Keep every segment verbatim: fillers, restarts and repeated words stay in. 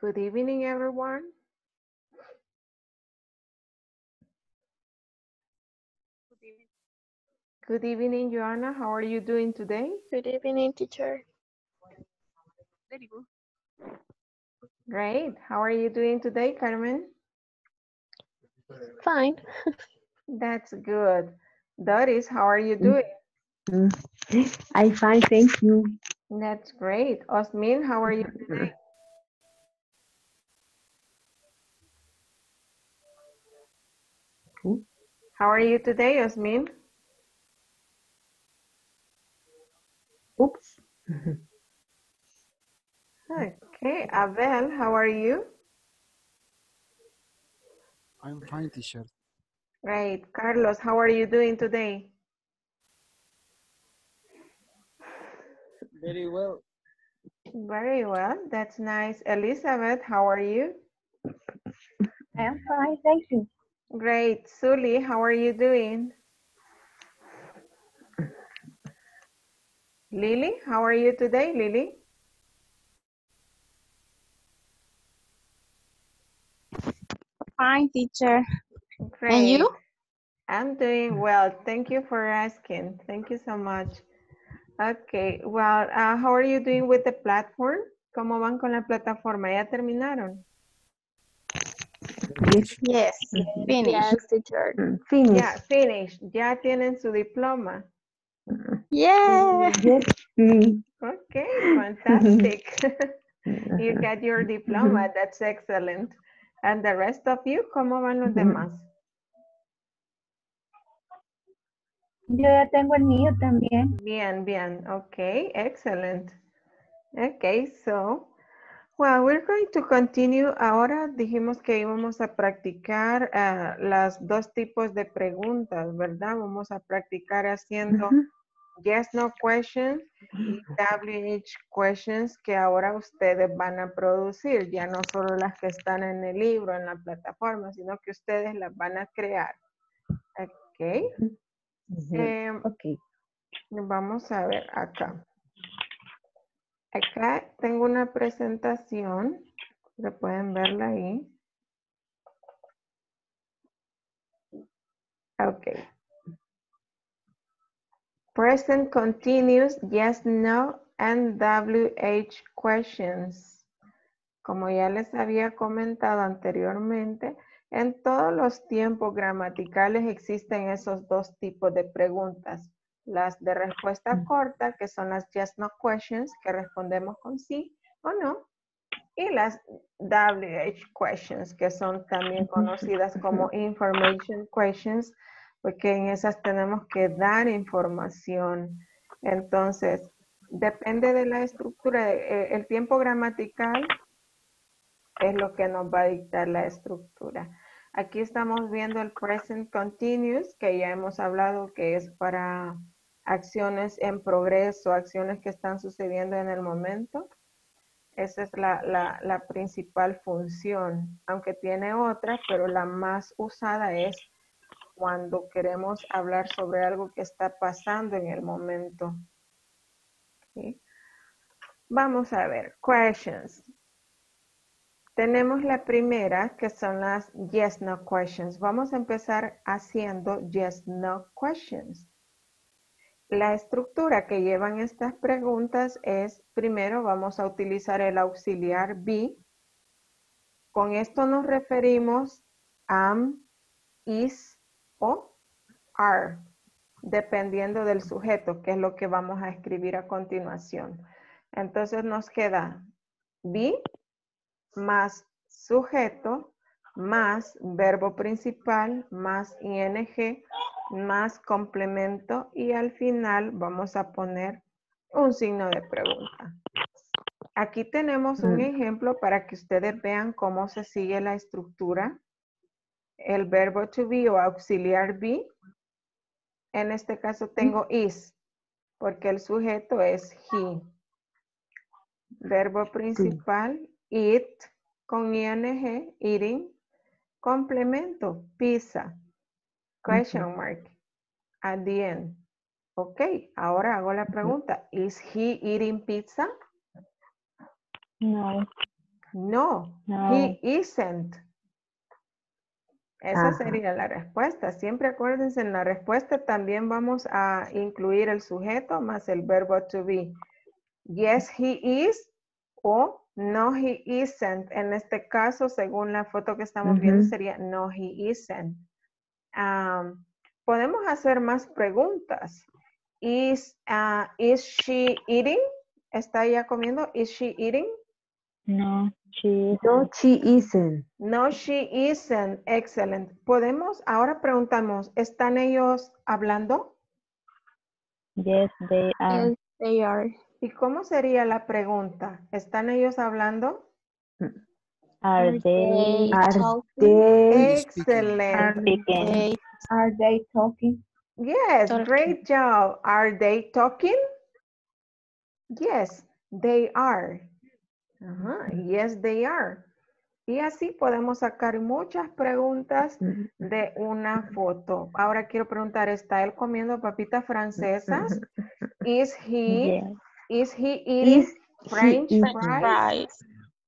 Good evening, everyone. Good evening, Joanna. How are you doing today? Good evening, teacher. Very good. Great. How are you doing today, Carmen? Fine. That's good. Doris, how are you doing? Mm. I fine, thank you. That's great. Osmin, how are you today? Who? How are you today, Osmin? Oops. Okay. Abel, how are you? I'm fine, teacher. Great. Carlos, how are you doing today? Very well. Very well. That's nice. Elizabeth, how are you? I am fine, thank you. Great. Sully, how are you doing? Lily, how are you today, Lily? Fine, teacher. Great. And you? I'm doing well. Thank you for asking. Thank you so much. Okay, well, uh, how are you doing with the platform? ¿Cómo van con la plataforma? ¿Ya terminaron? Yes. Yes. Mhm. Finish. Yes, teacher. Mm, Finish. Ya, finish. Ya tienen su diploma. Yeah. Yes. Mm. Okay, fantastic. You got your diploma. That's excellent. And the rest of you, ¿cómo van los demás? Yo ya tengo el mío también. Bien, bien. Okay, excellent. Okay, so, well, we're going to continue. Ahora dijimos que íbamos a practicar uh, las dos tipos de preguntas, ¿verdad? Vamos a practicar haciendo Ujú. yes, no questions y W H questions que ahora ustedes van a producir, ya no solo las que están en el libro, en la plataforma, sino que ustedes las van a crear. Ok. Ujú. Eh, Ok. vamos a ver acá. Acá tengo una presentación, que pueden verla ahí. Ok. Present continuous, yes, no, and W H questions. Como ya les había comentado anteriormente, en todos los tiempos gramaticales existen esos dos tipos de preguntas. Las de respuesta corta, que son las yes, no questions, que respondemos con sí o no. Y las W H questions, que son también conocidas como information questions, porque en esas tenemos que dar información. Entonces, depende de la estructura, eh, el tiempo gramatical es lo que nos va a dictar la estructura. Aquí estamos viendo el present continuous, que ya hemos hablado que es para acciones en progreso, acciones que están sucediendo en el momento. Esa es la, la, la principal función, aunque tiene otras, pero la más usada es cuando queremos hablar sobre algo que está pasando en el momento. ¿Sí? Vamos a ver, questions. Tenemos la primera, que son las yes, no questions. Vamos a empezar haciendo yes, no questions. La estructura que llevan estas preguntas es, primero vamos a utilizar el auxiliar be. Con esto nos referimos am, is o are, dependiendo del sujeto, que es lo que vamos a escribir a continuación. Entonces nos queda be más sujeto, más verbo principal, más ing, más complemento y al final vamos a poner un signo de pregunta. Aquí tenemos un ejemplo para que ustedes vean cómo se sigue la estructura. El verbo to be o auxiliar be. En este caso tengo is, porque el sujeto es he. Verbo principal, eat, con ing, eating. Complemento, pizza. Question mark, at the end. Ok, ahora hago la pregunta. ¿Is he eating pizza? No. No, No. he isn't. Esa Ajá. sería la respuesta. Siempre acuérdense, en la respuesta también vamos a incluir el sujeto más el verbo to be. Yes, he is o no, he isn't. En este caso, según la foto que estamos viendo, Ujú. sería no, he isn't. Um, podemos hacer más preguntas. Is, uh, is she eating? ¿Está ella comiendo? Is she eating? No, she No, she isn't. No, she isn't. Excellent. Podemos, ahora preguntamos, ¿están ellos hablando? yes, they are. Yes, they are. ¿Y cómo sería la pregunta? ¿Están ellos hablando? Are Are they they Are talking? they Excellent. Are speaking? They are they talking? Yes, talking. great job. Are they talking? Yes, they are. Ajá, yes, they are. Y así podemos sacar muchas preguntas de una foto. Ahora quiero preguntar, ¿está él comiendo papitas francesas? Is he, Yes. is he eating Is he French eating? fries? Fries.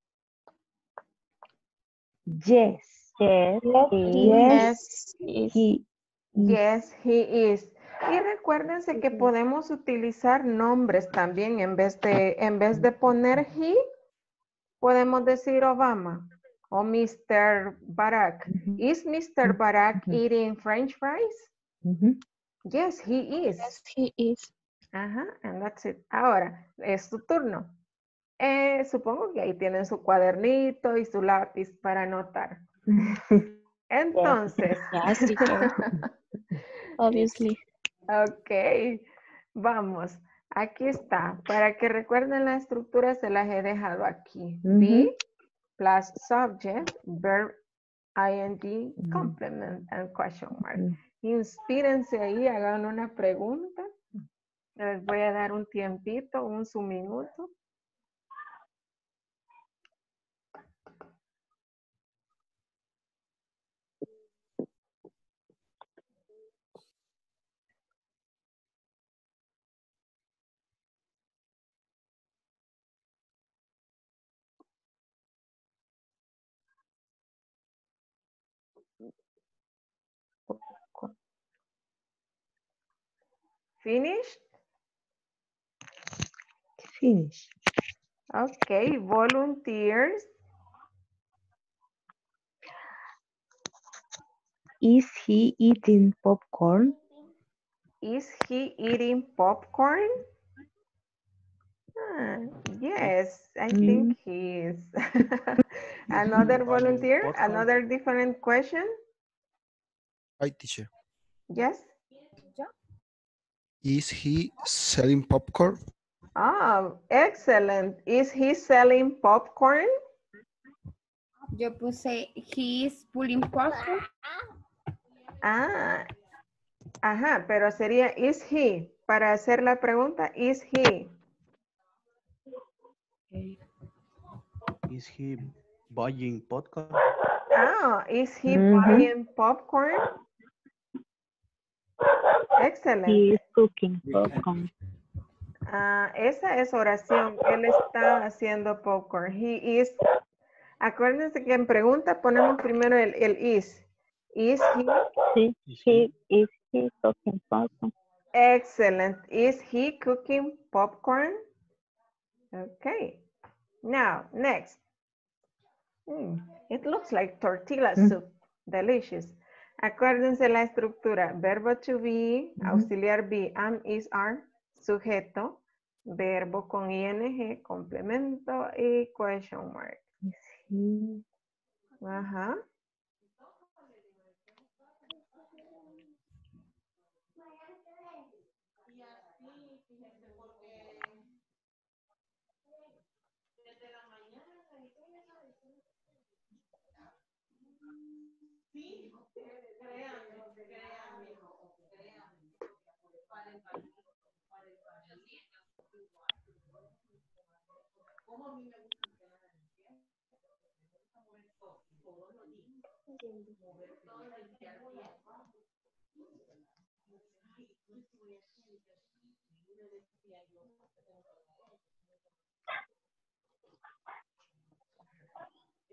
Yes. Yes, Yes, he Yes. Yes, is. He is. Yes, he is. Y recuérdense que podemos utilizar nombres también en vez de, en vez de poner he, podemos decir Obama o mister Barack. Ujú. Is mister Barack Ujú. eating French fries? Ujú. Yes, he is. Yes, he is. Ajá, and that's it. Ahora, es tu turno. Eh, supongo que ahí tienen su cuadernito y su lápiz para anotar. Entonces, Yes, teacher. Obviously. ok, vamos. Aquí está. Para que recuerden la estructura se las he dejado aquí. Be Ujú. plus subject, verb, ing, Mm. complement and question mark. Mm. Inspírense ahí, hagan una pregunta. Les voy a dar un tiempito, un su minuto. Finished? Finish. Okay, volunteers. Is he eating popcorn? Is he eating popcorn? Ah, yes, I Mm. think he is. Another Buying volunteer, popcorn. another different question? Hi, teacher. Yes? Is he selling popcorn? Oh, excellent. Is he selling popcorn? Yo puse he is pulling popcorn. Ah, ajá, pero sería is he. Para hacer la pregunta, is he. Is he buying popcorn? Ah, is he Mhm. buying popcorn? Excelente. he is cooking popcorn. Ah, esa es oración. Él está haciendo popcorn. He is. Acuérdense que en pregunta ponemos primero el, el is. Is he? Sí, Is he he is he cooking popcorn. Excellent. Is he cooking popcorn? Okay. Now, next. Mm, it looks like tortilla Mm. soup. Delicious. Acuérdense la estructura. Verbo to be, Ujú. auxiliar be, am, is, are, sujeto, verbo con ing, complemento y question mark. Is he? Ajá.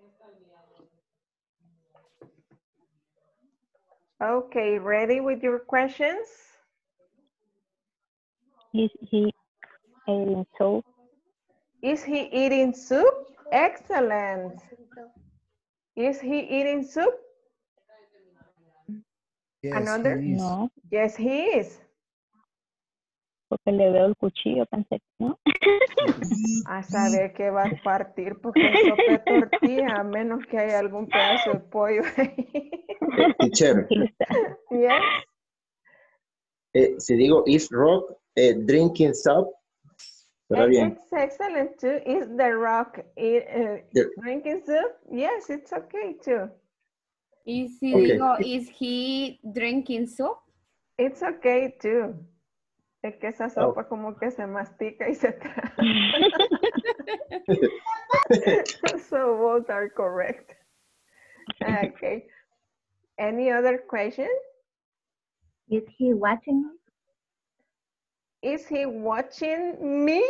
Okay, ready with your questions? Is he eating soup? Is he eating soup? Excellent. Is he eating soup? Yes, Another? he is. No, Yes, he is. porque le veo el cuchillo, pensé que no. A saber que va a partir porque es sopa de tortilla, a menos que haya algún pedazo de pollo ahí. Eh, teacher, Yes. eh, si digo is rock eh, drinking soup, ¿estará bien? It's excellent too. Is the rock eat, uh, The- drinking soup? Yes, it's okay too. Y si Okay. digo, is he drinking soup? It's okay too. Es que esa Oh. sopa como que se mastica y se traga. So both are correct. Okay. Any other question? Is he watching me? Is he watching me?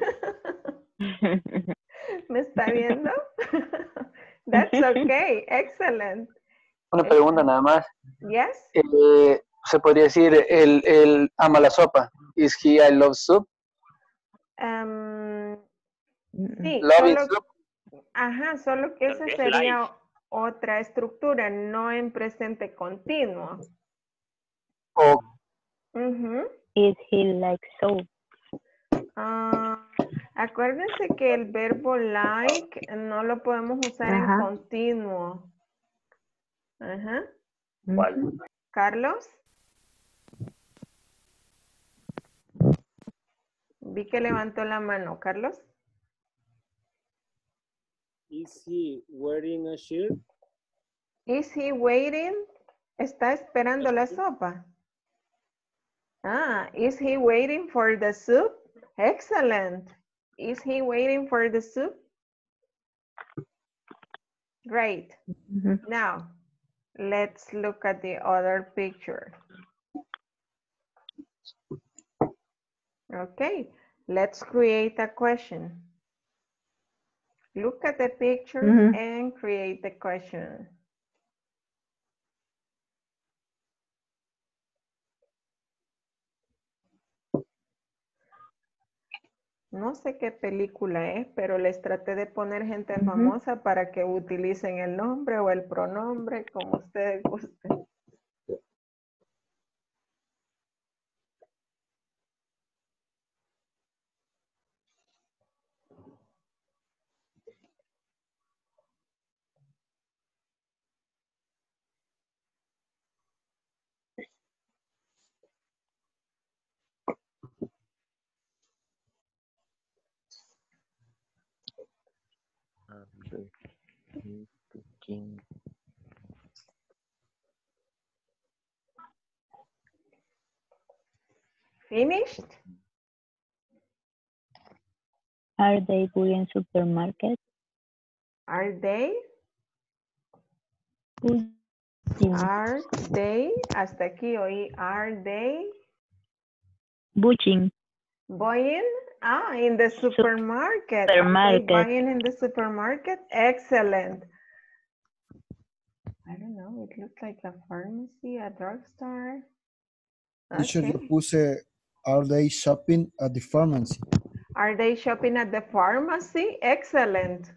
¿Me está viendo? That's okay. Excellent. Una pregunta nada más. Yes? Eh, se podría decir, el, el ama la sopa. Is he I love soup? Um, sí, Love it solo, soup. ajá, solo que esa sería otra estructura, no en presente continuo. O Ujú. Is he like soup? Ah, acuérdense que el verbo like no lo podemos usar en Ajá. continuo. Ajá. Ujú. Carlos. Vi que levantó la mano. Carlos. Is he wearing a shirt? Is he waiting? ¿Está esperando la sopa? Ah, is he waiting for the soup? Excellent. Is he waiting for the soup? Great. Ujú. Now, let's look at the other picture. Okay, let's create a question. Look at the picture Mhm. and create the question. No sé qué película es, pero les traté de poner gente Ujú. famosa para que utilicen el nombre o el pronombre como ustedes gusten. Finished? Are they going supermarket? Are they? Buying. Are they? Hasta aquí oí. Are they Buying. buying? Ah, in the supermarket. Are they Supermarket. buying in the supermarket? Excellent. I don't know. It looks like a pharmacy, a drugstore. Teacher, Okay. yo puse, are they shopping at the pharmacy? Are they shopping at the pharmacy? Excellent.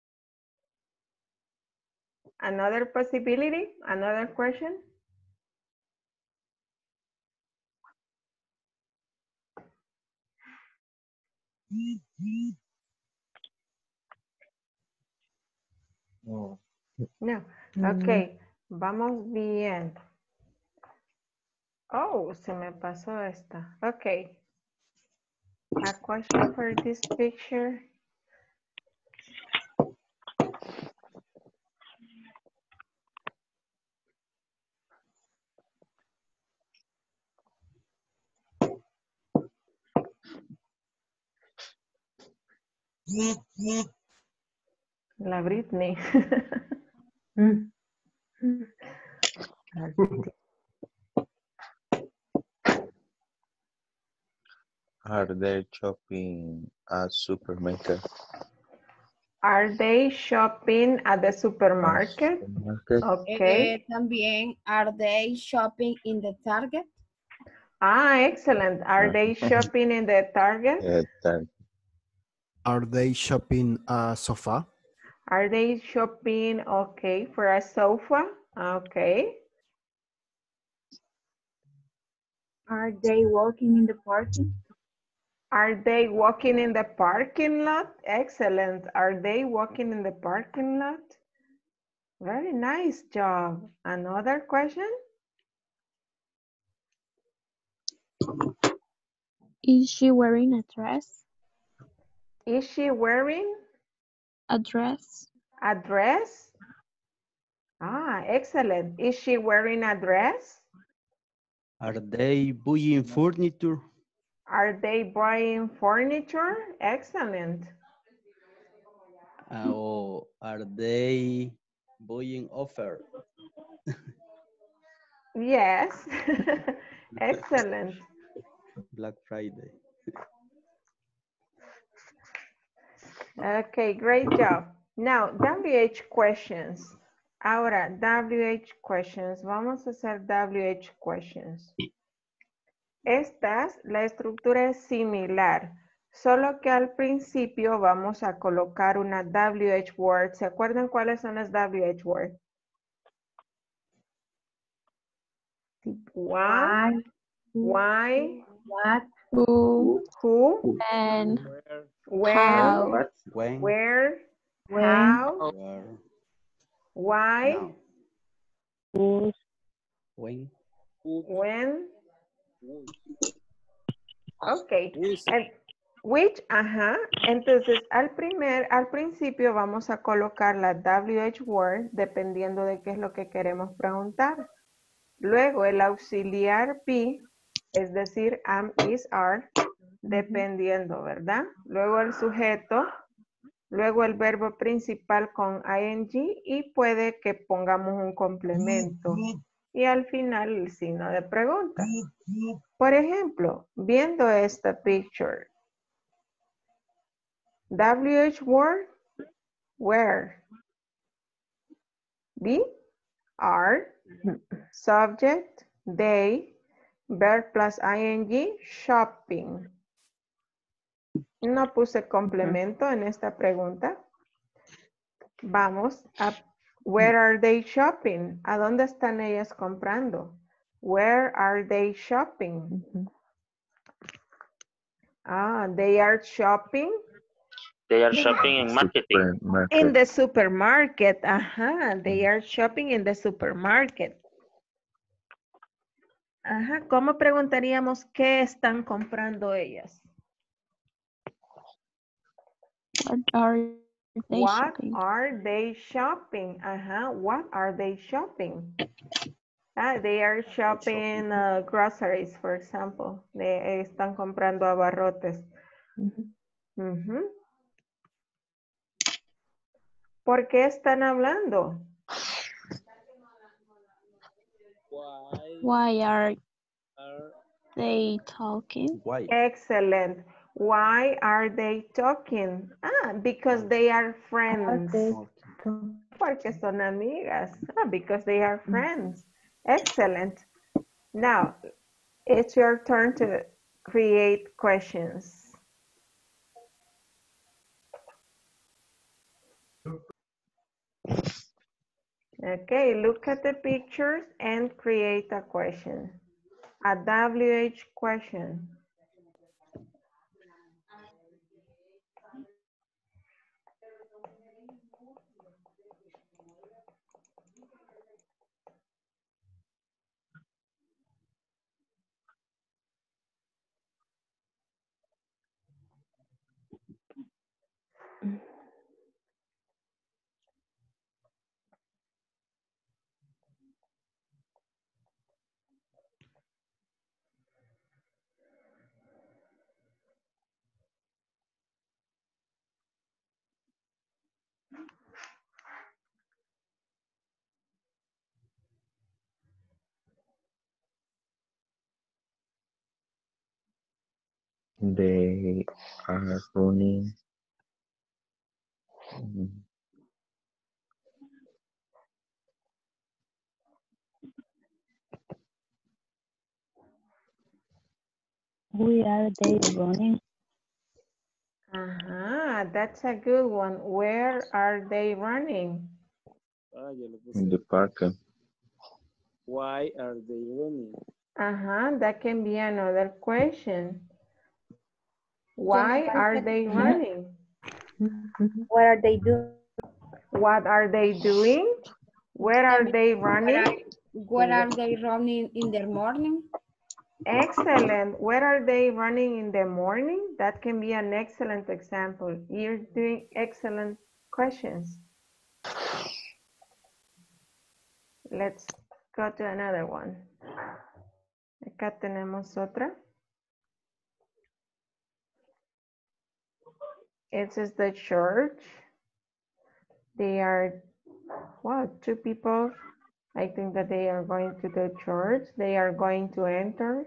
Another possibility? Another question? No. No. Mm. Ok. Vamos bien. Oh, se me pasó esta. Ok. A question for this picture. La Britney. Mm. Are they shopping at supermarket? Are they shopping at the supermarket? Okay. Eh, también, are they shopping in the Target? Ah, excellent. Are they shopping in the Target? Are they shopping a sofa? Are they shopping, okay, for a sofa? Okay. Are they walking in the parking? Are they walking in the parking lot? Excellent. Are they walking in the parking lot? Very nice job. Another question? Is she wearing a dress? Is she wearing A dress? a dress? Ah, excellent. Is she wearing a dress? Are they buying furniture? Are they buying furniture? Excellent. Uh, or are they buying offer? Yes. Excellent. Black Friday. Okay, great job. Now, W H questions. Ahora, W H questions. Vamos a hacer W H questions. Estas, la estructura es similar, solo que al principio vamos a colocar una W H word. ¿Se acuerdan cuáles son las W H word? What, why, What, Who? who, And when, how? When? where, when, how, Where? why, No. Whose? When? when. Who- Ok. who is- And which, ajá. Entonces, al primer, al principio vamos a colocar la W H word dependiendo de qué es lo que queremos preguntar. Luego el auxiliar be, es decir, am, is, are, dependiendo, ¿verdad? Luego el sujeto, luego el verbo principal con ing y puede que pongamos un complemento. Y al final el signo de pregunta. Por ejemplo, viendo esta picture. W H word, where. Be, are, subject, they, verb plus ing, shopping. No puse complemento en esta pregunta. Vamos a, where are they shopping? ¿A dónde están ellas comprando? Where are they shopping? Ah, they are shopping. They are shopping in marketing. In the supermarket. Ajá, they are shopping in the supermarket. Ajá, ¿cómo preguntaríamos qué están comprando ellas? What are they What shopping? are they shopping? Ajá, what are they shopping? Ah, they are shopping uh, groceries, for example. De, están comprando abarrotes. Ujú. ¿Por qué están hablando? Why Why are are they talking? Why? Excellent. Why are they talking? Ah, because they are friends. Porque son amigas. Ah, because they are friends. Excellent. Now, it's your turn to create questions. Okay, look at the pictures and create a question. A W H question. They are running Where are they running? Uh-huh, that's a good one. Where are they running? Ah, ya lo puse. In the park. Why are they running? Uh-huh, that can be another question. Why are they running? What are they doing? What are they doing? Where are they running? What are they running in the morning? Excellent. Where are they running in the morning? That can be an excellent example. You're doing excellent questions. Let's go to another one. Acá tenemos otra. It says the church. They are, what, two people. I think that they are going to the church. They are going to enter.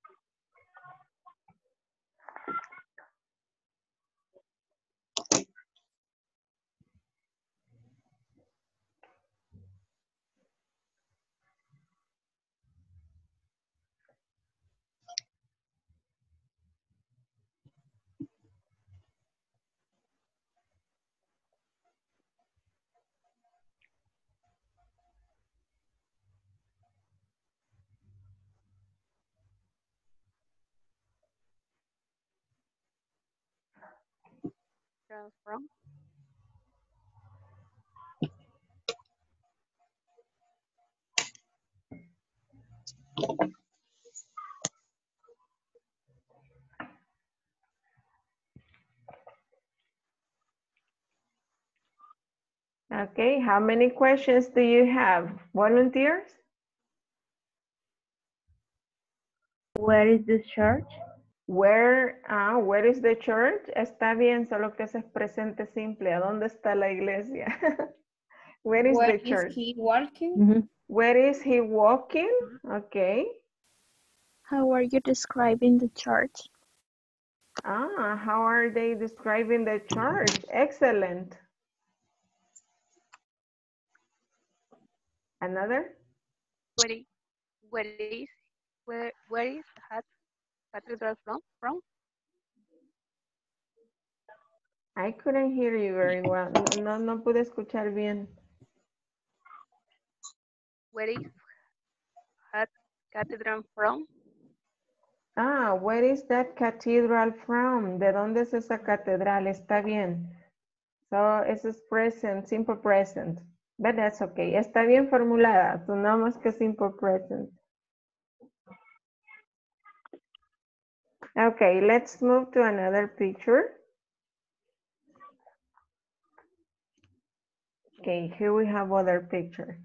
From? Okay, how many questions do you have? Volunteers? Where is the church? Where, ah, where is the church? Está bien, solo que ese es presente simple. ¿A dónde está la iglesia? Where is Where the church? is he walking? Mm-hmm. Where is he walking? Okay. How are you describing the church? Ah, how are they describing the church? Excellent. Another? Where is, where is, where, where is the cathedral from? From? I couldn't hear you very well. No, no pude escuchar bien. Where is that cathedral from? Ah, where is that cathedral from? ¿De dónde es esa catedral? Está bien. So, eso es present, simple present. But that's okay. Está bien formulada. Tu nombre es que simple present. Okay, let's move to another picture. Okay, here we have other picture.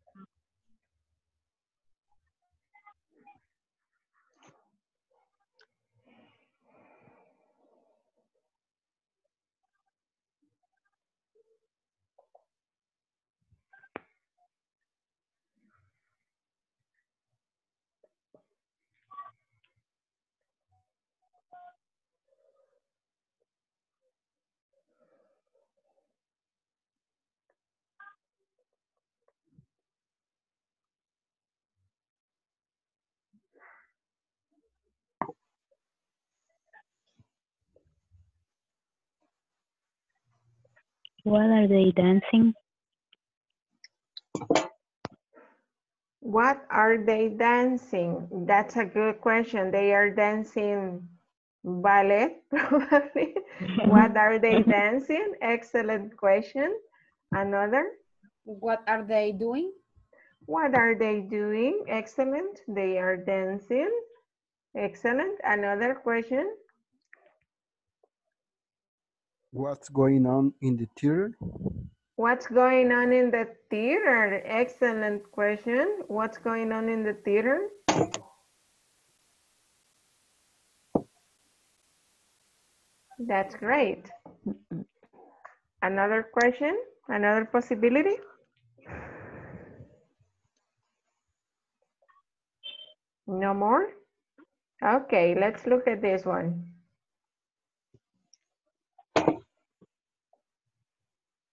What are they dancing? What are they dancing? That's a good question. They are dancing ballet, probably. What are they dancing? Excellent question. Another? What are they doing? What are they doing? Excellent. They are dancing. Excellent. Another question? What's going on in the theater? What's going on in the theater? Excellent question. What's going on in the theater? That's great. Another question? Another possibility? No more? Okay, let's look at this one.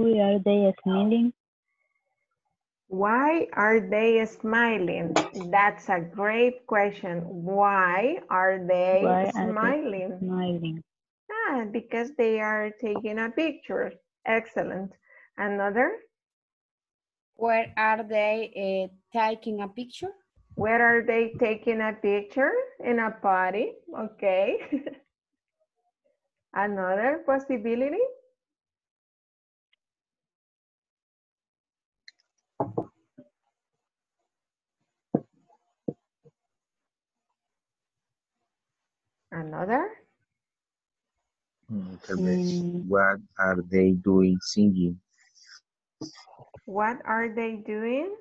Why are they smiling? Why are they smiling? That's a great question. Why are they Why are smiling? they smiling? Ah, because they are taking a picture. Excellent. Another? Where are they uh, taking a picture? Where are they taking a picture? In a party. Okay. Another possibility? Another? Mm, tal vez. What are they doing singing? What are they doing?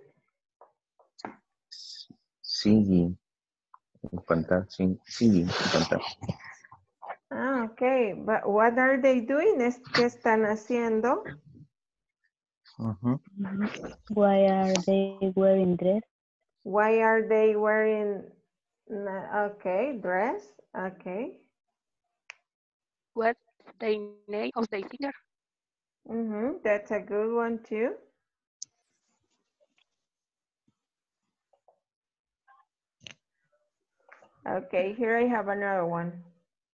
Singing. Cantar, sing, singing, cantar. Ah, okay. But what are they doing? Es que están haciendo. Uh-huh. Why are they wearing dress? Why are they wearing, okay, dress? Okay. What's the name of the singer? Mm-hmm. That's a good one too. Okay, here I have another one.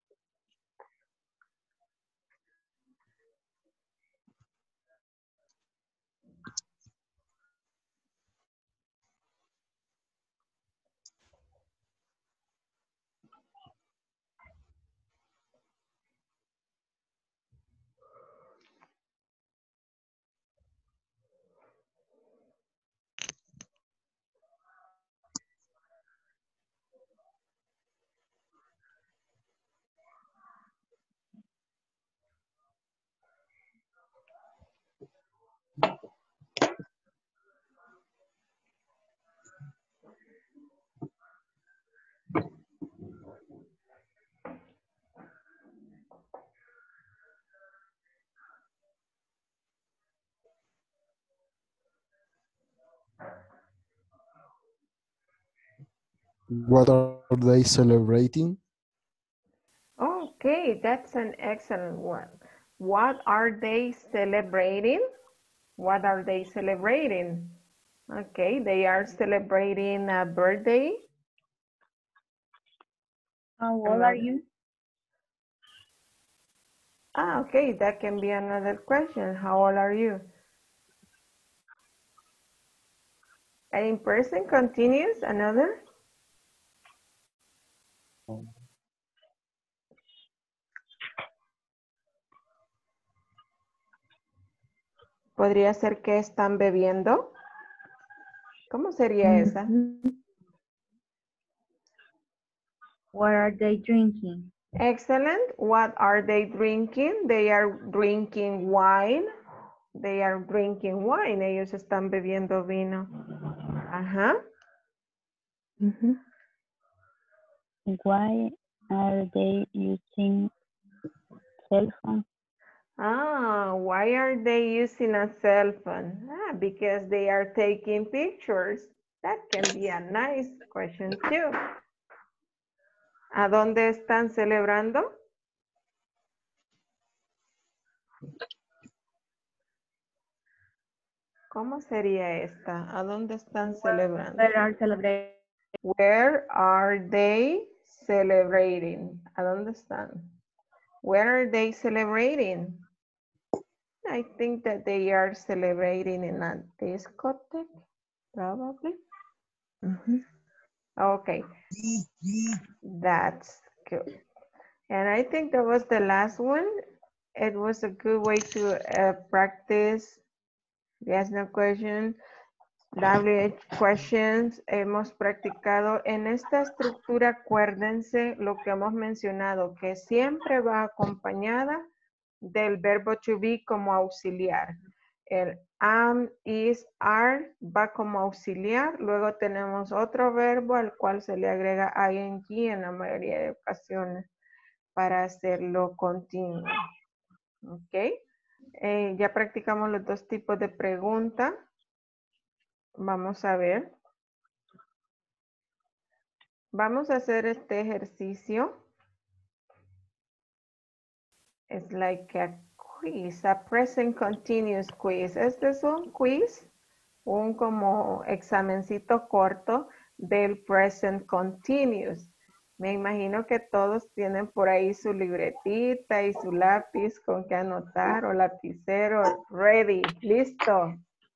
What are they celebrating? Okay, that's an excellent one. What are they celebrating? What are they celebrating? Okay, they are celebrating a birthday. How old are you? Ah, okay, that can be another question. How old are you? And in person continues, another? Podría ser que están bebiendo. ¿Cómo sería esa? What are they drinking? Excellent. What are they drinking? They are drinking wine. They are drinking wine. Ellos están bebiendo vino. Ajá. Mm-hmm. Why are they using cell phone? Ah, why are they using a cell phone? Ah, because they are taking pictures. That can be a nice question too. ¿A dónde están celebrando? ¿Cómo sería esta? ¿A dónde están celebrando? Where are celebrating? Where are they celebrating? ¿A dónde están? Where are they celebrating? I think that they are celebrating in a discotheque, probably. Mm-hmm. Okay, that's good. And I think that was the last one. It was a good way to uh, practice yes, no question, W H questions. Hemos practicado en esta estructura, acuérdense lo que hemos mencionado, que siempre va acompañada del verbo to be como auxiliar. El am, is, are va como auxiliar. Luego tenemos otro verbo al cual se le agrega ing en la mayoría de ocasiones para hacerlo continuo. ¿Ok? Eh, ya practicamos los dos tipos de pregunta. Vamos a ver. Vamos a hacer este ejercicio. Es like a quiz, a present continuous quiz. Este es un quiz, un como examencito corto del present continuous. Me imagino que todos tienen por ahí su libretita y su lápiz con que anotar o lapicero. Ready, listo.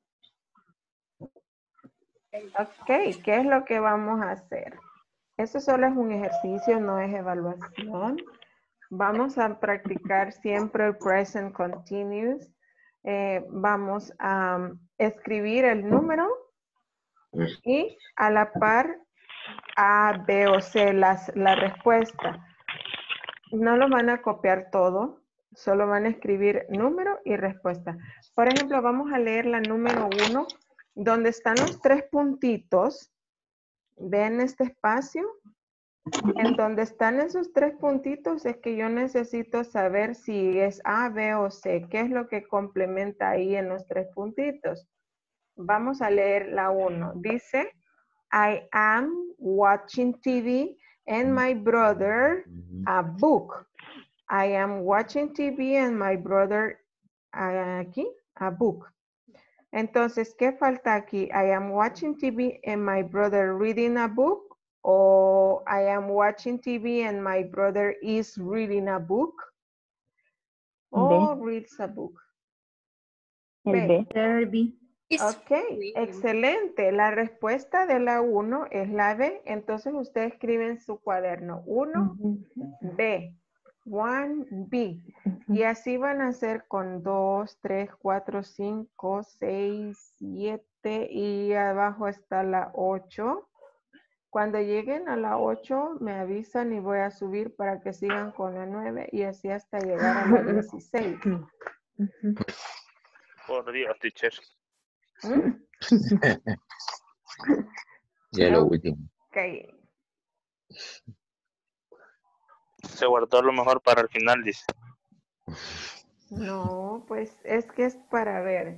Ok, ¿qué es lo que vamos a hacer? Eso solo es un ejercicio, no es evaluación. Vamos a practicar siempre el present continuous. Eh, vamos a um, escribir el número y a la par A, B o C las, la respuesta. No lo van a copiar todo, solo van a escribir número y respuesta. Por ejemplo, vamos a leer la número uno, donde están los tres puntitos. ¿Ven este espacio? En donde están esos tres puntitos es que yo necesito saber si es A, B o C. ¿Qué es lo que complementa ahí en los tres puntitos? Vamos a leer la uno. Dice, I am watching T V and my brother a book. I am watching T V and my brother, aquí, a book. Entonces, ¿qué falta aquí? I am watching T V and my brother reading a book. O I am watching T V and my brother is reading a book. O reads a book. El B. B. Ok, excelente. La respuesta de la uno es la B. Entonces usted escribe en su cuaderno uno, B. one, B. Y así van a hacer con dos, tres, cuatro, cinco, seis, siete y abajo está la ocho. Cuando lleguen a la ocho me avisan y voy a subir para que sigan con la nueve y así hasta llegar a la dieciséis. Por Dios, teacher. ¿Mm? Ya lo último. Ok. Se guardó lo mejor para el final, dice. No, pues es que es para ver.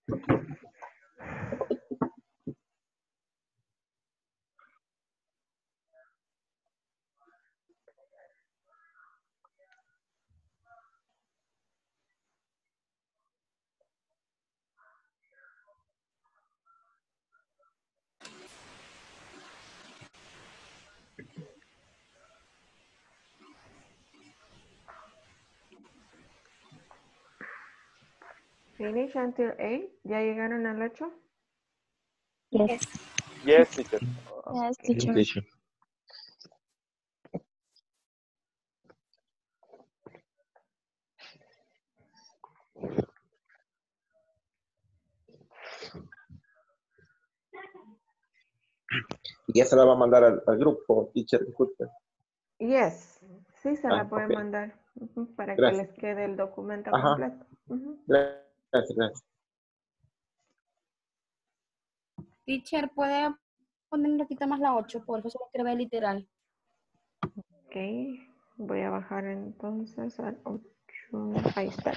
Finish until eight. ¿Ya llegaron al ocho? Yes. Yes, teacher. Yes, Okay. teacher. Teacher. Y ya se la va a mandar al, al grupo, teacher, disculpe. Yes. Sí, se la Ah, puede ok. mandar ujú, para Gracias. que les quede el documento Ajá. completo. Ujú. Gracias, gracias. Teacher, ¿puede poner un ratito más la ocho? Por favor, solo quiero ver literal. Ok. Voy a bajar entonces al ocho. Ahí está.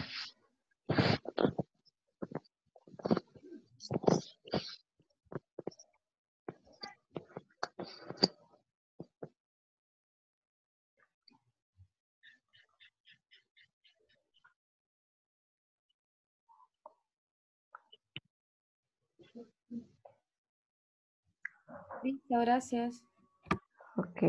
Listo, gracias. Ok.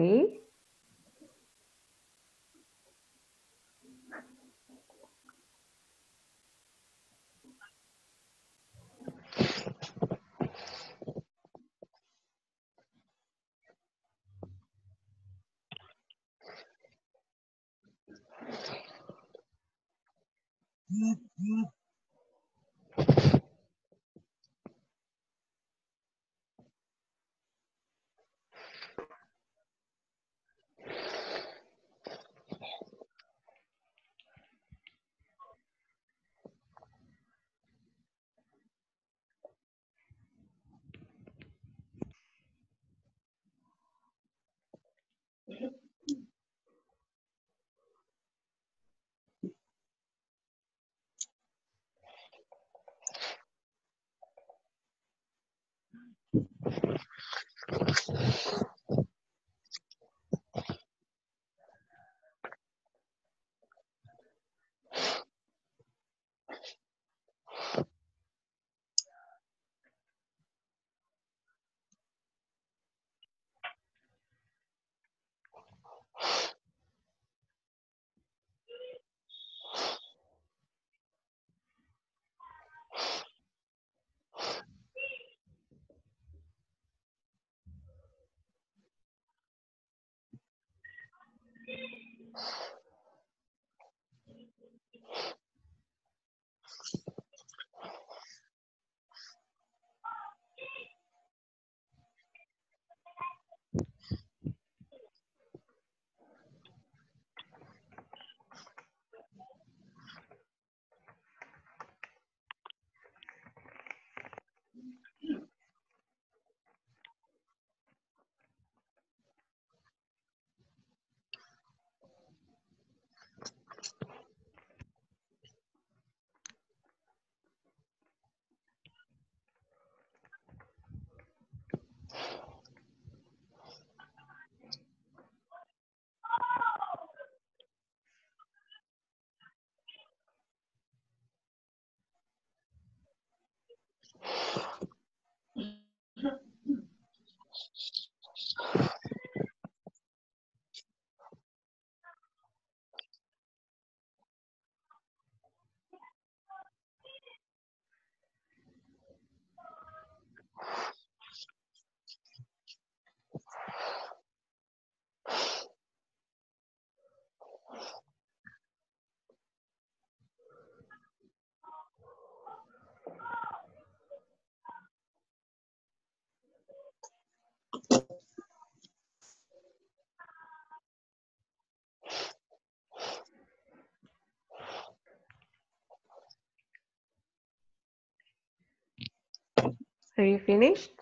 Are you finished?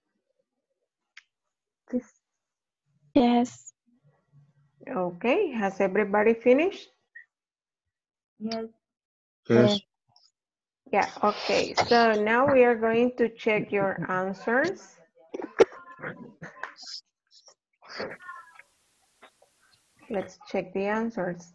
Yes. Okay. Has everybody finished? Yes. Yes. Yeah, okay. So now we are going to check your answers. Let's check the answers.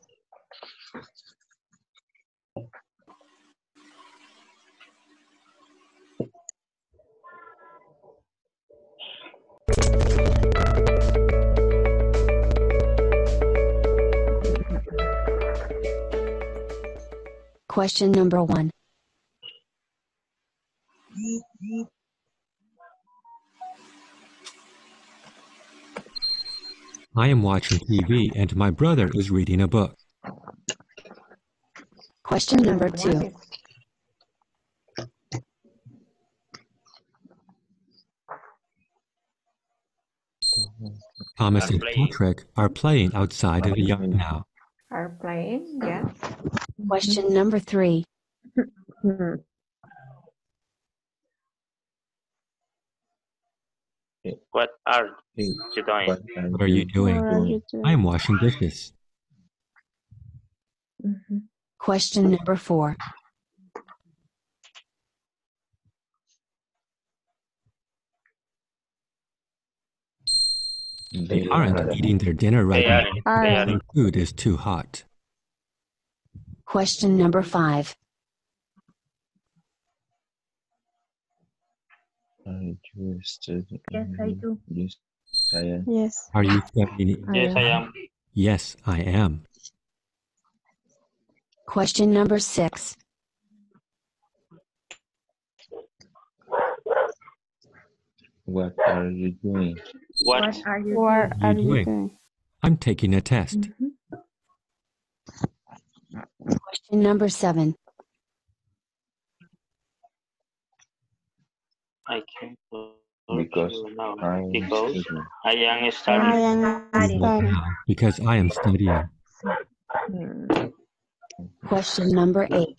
Question number one. I am watching T V and my brother is reading a book. Question number two. Thomas Are and playing. Patrick are playing outside in the yard now. Are playing, yes. Question number three. What are Hey, you doing? what are What are you doing? What are you doing? I am washing dishes. Question number four. They aren't eating their dinner right They now aren't. They because aren't. the food is too hot. Question number five. Are you studying? Yes, I do. Yes, I am. Yes. Are you studying? I Yes, I am. am. Yes, I am. Question number six. What are you doing? What? What are you What doing? What are are you you doing? doing? I'm taking a test. Question number seven. I can't talk Because to you now I am because studying. I am I studying. am You Studying. won't studying. now because I am studying. Question number eight.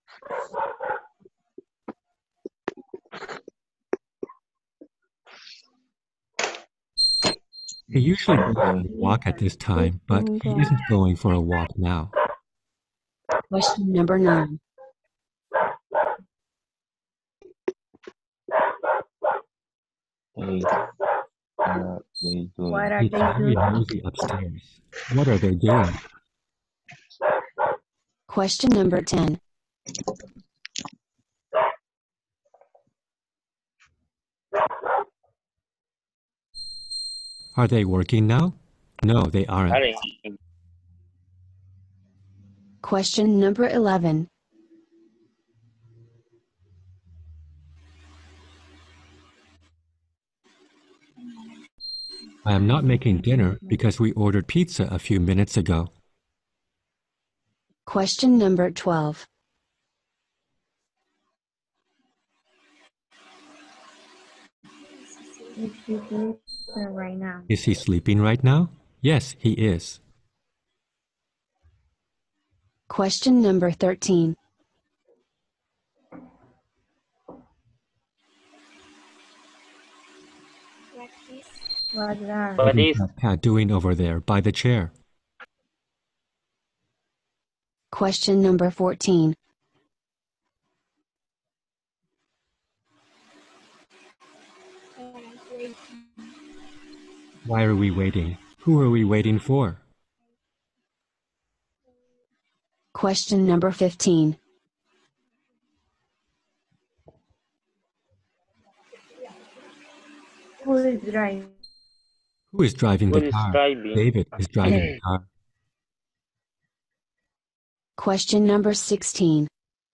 He usually goes for a walk at this time, but he isn't going for a walk now. Question number nine. Hey, uh, they doing? What are He's they very doing? nosy upstairs. What are they doing? Question number ten. Are they working now? No, they aren't. Studying. Question number eleven. I am not making dinner because we ordered pizza a few minutes ago. Question number twelve. Is she sleeping right now? Is he sleeping right now? Yes, he is. Question number thirteen. What are What What is is that cat doing over there by the chair? Question number fourteen. Why are we waiting? Who are we waiting for? Question number fifteen. who is driving? Who is driving Who the is car? driving? David is driving the car. Question number sixteen.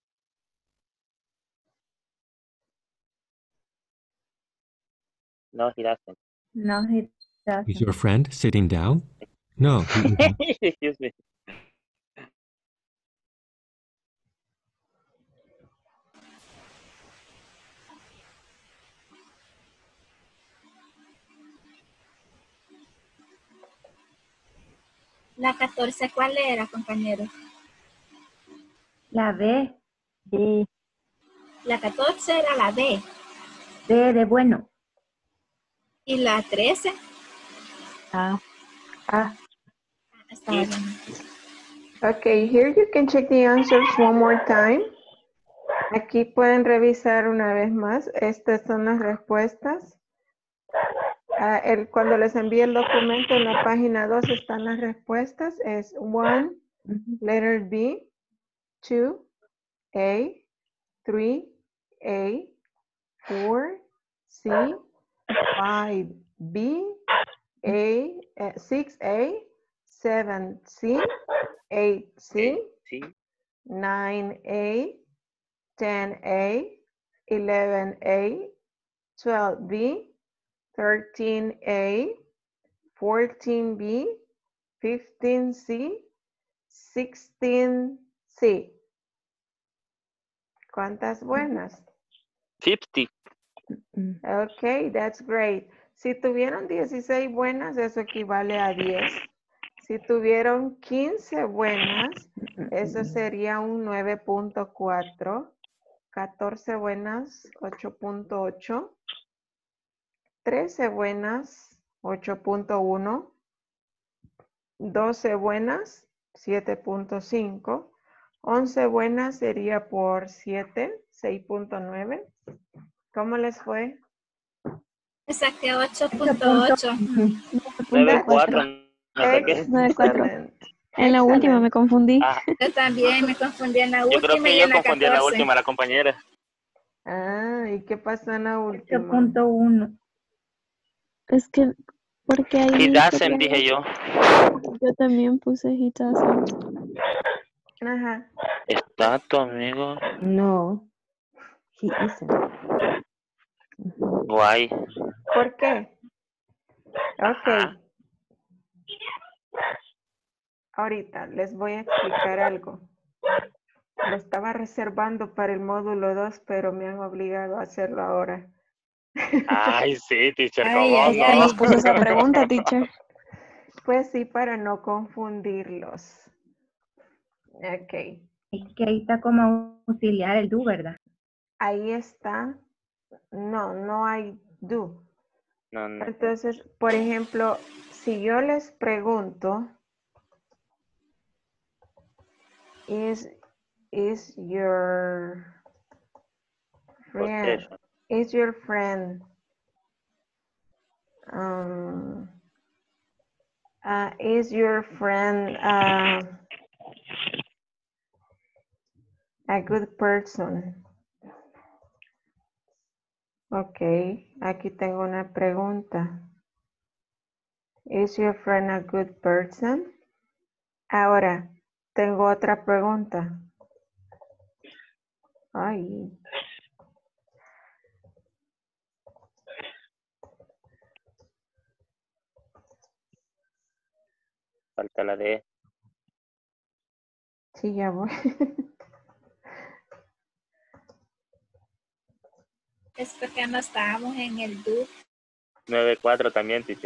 No, he doesn't. No, he Is doesn't. your friend sitting down? No, he isn't. Excuse me. La catorce, ¿cuál era, compañero? La B. B. La catorce era la B. B de bueno. ¿Y la trece? A. A. Estaba bien. Okay, here you can check the answers one more time. Aquí pueden revisar una vez más. Estas son las respuestas. Ah, el, cuando les envíe el documento en la página dos están las respuestas. Es one, letter B, two, A, three, A, four, C, five, B, A, uh, six A, seven C, eight C, Sí. nine A, ten A, eleven A, twelve B, thirteen A, fourteen B, fifteen C, sixteen C. ¿Cuántas buenas? cincuenta. Okay, that's great. Si tuvieron dieciséis buenas, eso equivale a diez. Si tuvieron quince buenas, eso sería un nueve punto cuatro. catorce buenas, ocho punto ocho. trece buenas, ocho punto uno. doce buenas, siete punto cinco. once buenas sería por siete, seis punto nueve. ¿Cómo les fue? Saqué ocho punto ocho. nueve cuatro. No sé qué. Excellent. En la última me confundí. Ah, Yo también me confundí en la yo última creo que y yo en la confundí en la catorce. última, la compañera. Ah, ¿y qué pasó en la ocho última? punto uno. Es que, porque ahí He doesn't, sería- dije yo. yo también puse he doesn't. Ajá. ¿Está tu amigo? No. He isn't. Guay. ¿Por qué? Ok. Ajá. Ahorita les voy a explicar algo. Lo estaba reservando para el módulo dos, pero me han obligado a hacerlo ahora. Ay, sí, teacher, Ay, ¿cómo ay, no? ay. Nos puso esa pregunta, teacher. Pues sí, para no confundirlos. Ok. Es que ahí está como auxiliar el do, ¿verdad? Ahí está. No, no hay do. No, no. Entonces, por ejemplo, si yo les pregunto, is, is your friend, Possession. is your friend, um, uh, is your friend uh, a good person? Ok, aquí tengo una pregunta. Is your friend a good person? Ahora, tengo otra pregunta. Ay. Falta la D. Sí, ya voy. Es porque no estábamos en el do. nueve cuatro también, teacher.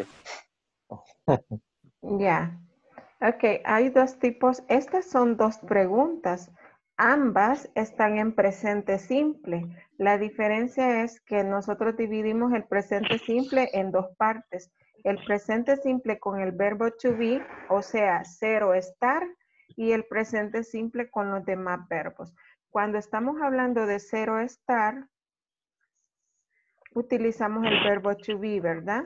Ya. Ok, hay dos tipos. Estas son dos preguntas. Ambas están en presente simple. La diferencia es que nosotros dividimos el presente simple en dos partes. El presente simple con el verbo to be, o sea, ser o estar, y el presente simple con los demás verbos. Cuando estamos hablando de ser o estar, utilizamos el verbo to be, ¿verdad?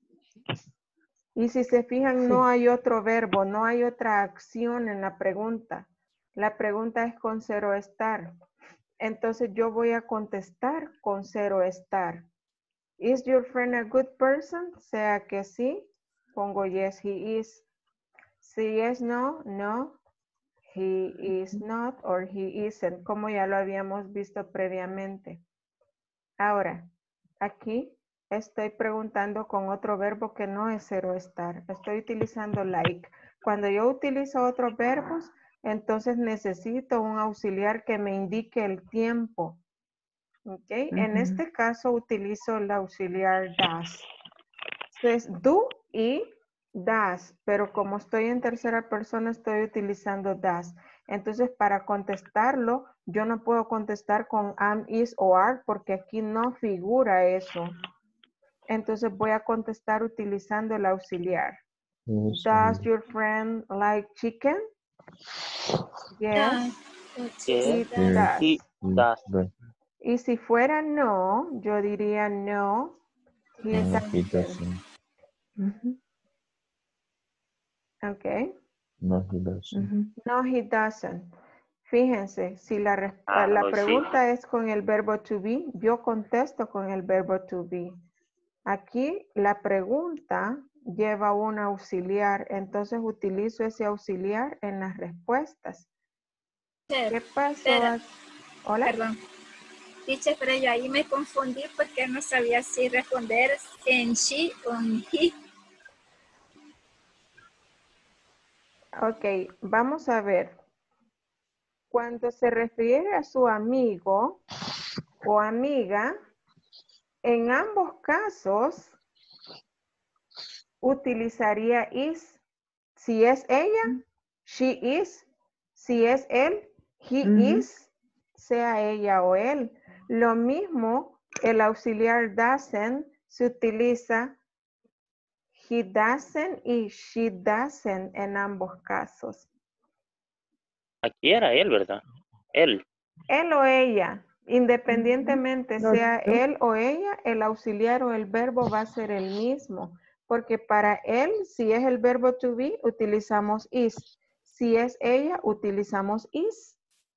Y si se fijan, no hay otro verbo, no hay otra acción en la pregunta. La pregunta es con ser o estar. Entonces yo voy a contestar con ser o estar. Is your friend a good person? Sea que sí, pongo yes, he is. Si es no, no, he is not or he isn't, como ya lo habíamos visto previamente. Ahora, aquí estoy preguntando con otro verbo que no es ser o estar. Estoy utilizando like. Cuando yo utilizo otros verbos, entonces necesito un auxiliar que me indique el tiempo. ¿Ok? En este caso utilizo el auxiliar das. Entonces, do y das. Pero como estoy en tercera persona, estoy utilizando das. Entonces, para contestarlo, yo no puedo contestar con am, is o are porque aquí no figura eso. Entonces, voy a contestar utilizando el auxiliar. Does your friend like chicken? Yes, Yes. it does. He, Does. Does. Y si fuera no, yo diría no, he No, he doesn't. doesn't. Ujú. Ok. No, he doesn't. No, he doesn't. Fíjense, si la, res- Ah, la hoy sí. pregunta es con el verbo to be, yo contesto con el verbo to be. Aquí la pregunta lleva un auxiliar, entonces utilizo ese auxiliar en las respuestas. Teacher, ¿Qué pasó? espera, Hola. perdón. Teacher, pero yo ahí me confundí porque no sabía si responder en she o en he. Ok, vamos a ver. Cuando se refiere a su amigo o amiga, en ambos casos utilizaría is. Si es ella, she is. Si es él, he is, sea ella o él. Lo mismo, el auxiliar doesn't se utiliza he doesn't y she doesn't en ambos casos. Aquí era él, ¿verdad? Él. Él o ella, independientemente sea él o ella, el auxiliar o el verbo va a ser el mismo. Porque para él, si es el verbo to be, utilizamos is. Si es ella, utilizamos is.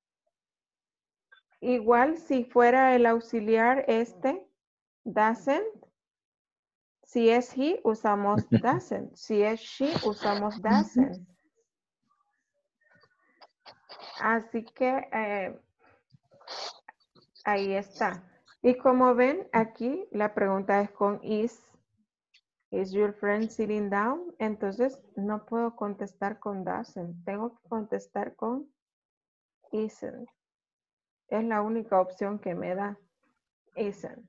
Igual si fuera el auxiliar este, doesn't. Si es he, usamos doesn't. Si es she, usamos doesn't. Así que eh, ahí está. Y como ven, aquí la pregunta es con is. Is your friend sitting down? Entonces no puedo contestar con doesn't. Tengo que contestar con isn't. Es la única opción que me da. Isn't.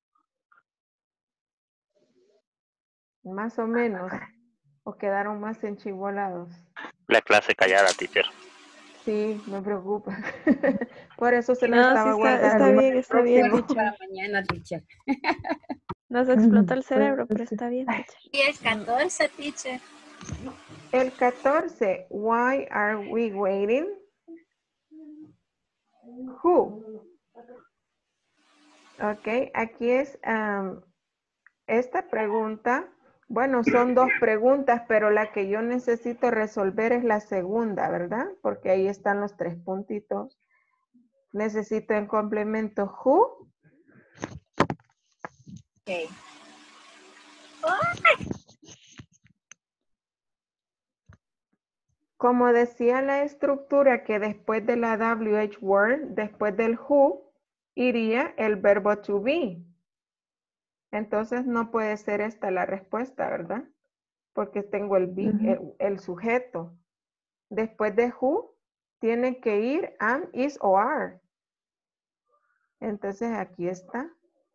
Más o menos. ¿O quedaron más enchivolados? La clase callada, teacher. Sí, me preocupa. Por eso se lo No, estaba sí está, guardando está para bien, el está bien, próximo. teacher. Mañana, teacher. Nos explota el cerebro, pero está bien, teacher. Y el catorce, teacher. El catorce. Why are we waiting? Who? Ok, aquí es um, esta pregunta. Bueno, son dos preguntas, pero la que yo necesito resolver es la segunda, ¿verdad? Porque ahí están los tres puntitos. Necesito en complemento who. Ok. Como decía la estructura que después de la W H word, después del who, iría el verbo to be. Entonces no puede ser esta la respuesta, ¿verdad? Porque tengo el be, Ujú. el, el sujeto. Después de who, tiene que ir am, is o are. Entonces aquí está.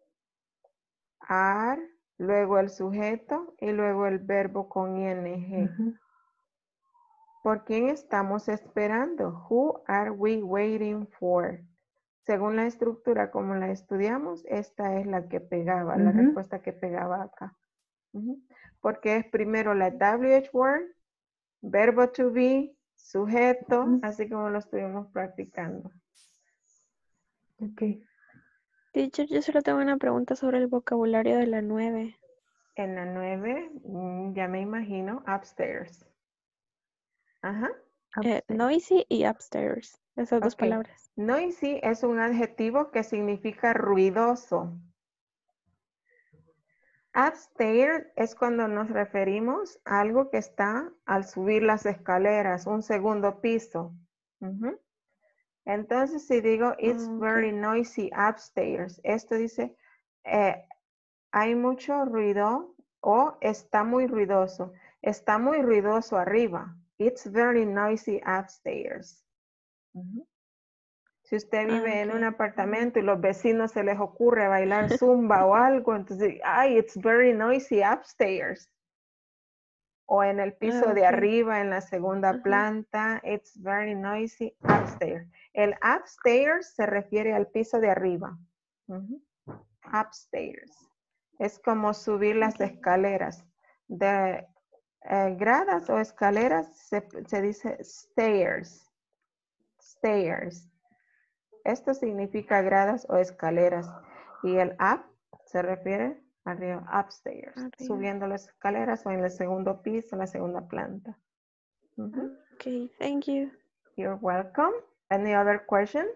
Are, luego el sujeto y luego el verbo con ing. Ujú. ¿Por quién estamos esperando? Who are we waiting for? Según la estructura como la estudiamos, esta es la que pegaba, la Ujú. respuesta que pegaba acá. Ujú. Porque es primero la W H word, verbo to be, sujeto, Ujú. así como lo estuvimos practicando. Ok. Teacher, yo solo tengo una pregunta sobre el vocabulario de la nueve. En la nueve, mm, ya me imagino, upstairs. Ajá. Eh, upstairs. noisy y upstairs. Esas dos Ok. palabras. Noisy es un adjetivo que significa ruidoso. Upstairs es cuando nos referimos a algo que está al subir las escaleras, un segundo piso. Ujú. Entonces, si digo, it's Ah, ok. very noisy upstairs, esto dice, eh, hay mucho ruido o está muy ruidoso. Está muy ruidoso arriba. It's very noisy upstairs. Ujú. Si usted vive Ah, en un ok. apartamento y los vecinos se les ocurre bailar zumba o algo, entonces, ay, it's very noisy upstairs. O en el piso Ah, de ok. arriba, en la segunda Ajá. planta, it's very noisy upstairs. El upstairs se refiere al piso de arriba. Ujú. Upstairs. Es como subir las Ok. escaleras. De eh, gradas o escaleras se, se dice stairs. Stairs. esto significa gradas o escaleras. Y el up se refiere arriba, upstairs, Arriba. subiendo las escaleras o en el segundo piso, en la segunda planta. Ujú. Okay, thank you. You're welcome. Any other question?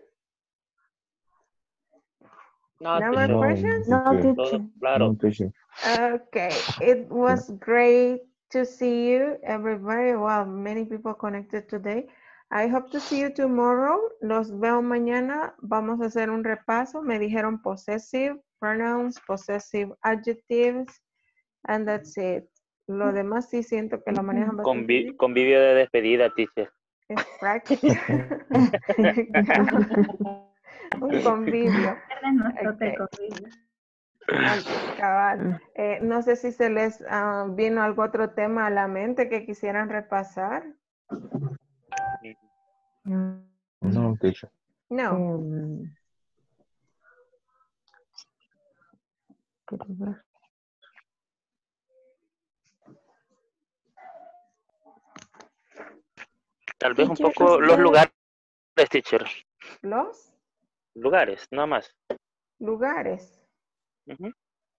No, No more teacher. questions? No, Todo claro. No, teacher. Okay, it was great to see you, everybody. Well, many people connected today. I hope to see you tomorrow. Los veo mañana. Vamos a hacer un repaso. Me dijeron possessive pronouns, possessive adjectives, and that's it. Lo demás sí siento que lo manejan bastante Convi- bien. convivio de despedida, teacher. Es práctico. Un convivio. Okay. Ok, cabal. Eh, no sé si se les ah, vino algún otro tema a la mente que quisieran repasar. No, teacher. No. Em, quiero ver. Tal vez un Teacher, poco los usted- lugares, teacher. Los Lugares, nada más. lugares. Ujú.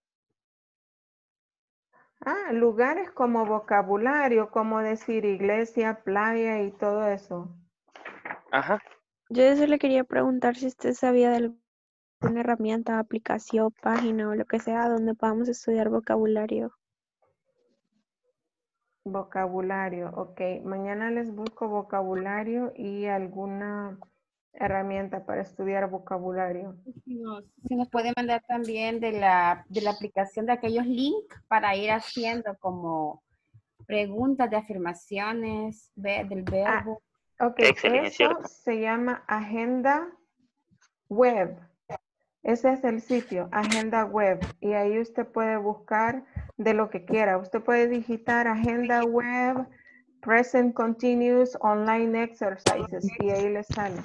Ah, lugares como vocabulario, como decir iglesia, playa y todo eso. Ajá. Yo eso le quería preguntar si usted sabía de alguna herramienta, aplicación, página o lo que sea donde podamos estudiar vocabulario. Vocabulario, ok. Mañana les busco vocabulario y alguna herramienta para estudiar vocabulario. Si nos, si nos puede mandar también de la, de la aplicación de aquellos links para ir haciendo como preguntas de afirmaciones ve- del verbo. Ok, Excelente, eso cierto. se llama agenda web. Ese es el sitio, agenda web. Y ahí usted puede buscar de lo que quiera. Usted puede digitar agenda web, present continuous, online exercises y ahí le sale.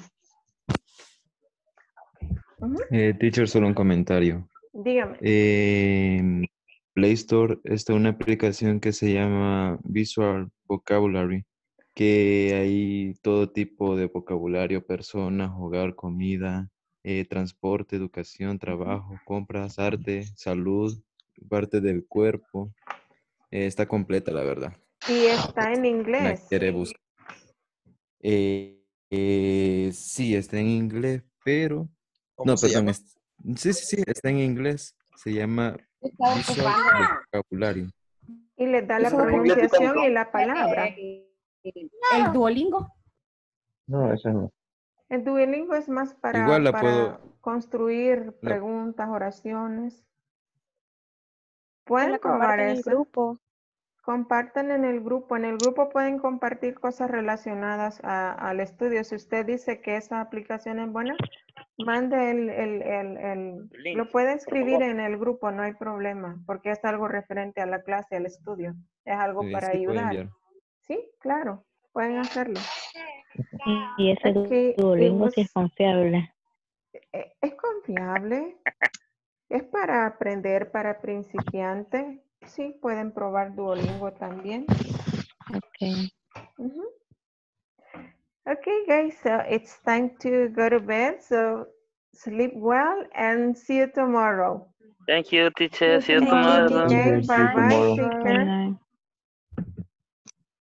Ujú. Eh, teacher, solo un comentario. Dígame. Eh, en Play Store está una aplicación que se llama Visual Vocabulary, que hay todo tipo de vocabulario, personas, hogar, comida, eh, transporte, educación, trabajo, compras, arte, salud, parte del cuerpo. Eh, está completa, la verdad. Y está en La inglés. quiere buscar. Eh, eh, sí, está en inglés, pero... ¿Cómo No, se perdón. llama? es- Sí, sí, sí, está en inglés. Se llama Está Visual ocupado. Vocabulary. Y le da la Eso pronunciación y la palabra. El, el Duolingo. No, esa no. El Duolingo es más para, Igual la para puedo- construir la- preguntas, oraciones. Que Pueden la probar compartan en el eso. grupo. Compartan en el grupo. En el grupo pueden compartir cosas relacionadas a- al estudio. Si usted dice que esa aplicación es buena, mande el, el, el, el- Link, lo puede por escribir favor. en el grupo, no hay problema, porque es algo referente a la clase, al estudio. Es algo Sí, para sí puede ayudar. enviar. Sí, claro, pueden hacerlo. Y ese Ok, it Duolingo sí es was- confiable. eh, es confiable. Es para aprender, para principiantes. Sí, pueden probar Duolingo también. Okay. Ujú. Okay, guys, so it's time to go to bed. So sleep well and see you tomorrow. Thank you, teacher. See you Thank you, tomorrow. Okay, teacher. bye bye. tomorrow. Take Good care. night.